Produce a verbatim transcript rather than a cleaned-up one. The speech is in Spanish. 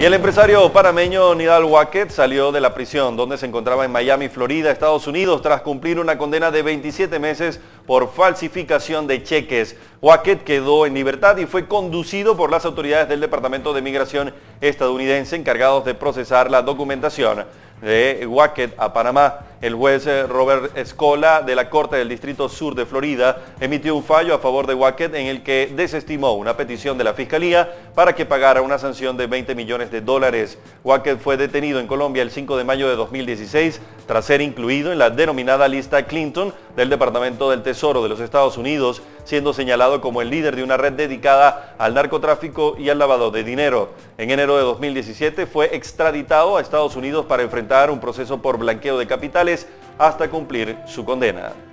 Y el empresario panameño Nidal Wackett salió de la prisión donde se encontraba en Miami, Florida, Estados Unidos, tras cumplir una condena de veintisiete meses por falsificación de cheques. Wackett quedó en libertad y fue conducido por las autoridades del Departamento de Migración estadounidense encargados de procesar la documentación de Wackett a Panamá. El juez Robert Escola de la Corte del Distrito Sur de Florida emitió un fallo a favor de Wackett en el que desestimó una petición de la Fiscalía para que pagara una sanción de veinte millones de dólares. Wackett fue detenido en Colombia el cinco de mayo de dos mil dieciséis tras ser incluido en la denominada lista Clinton del Departamento del Tesoro de los Estados Unidos, siendo señalado como el líder de una red dedicada al narcotráfico y al lavado de dinero. En enero de dos mil diecisiete fue extraditado a Estados Unidos para enfrentar un proceso por blanqueo de capitales hasta cumplir su condena.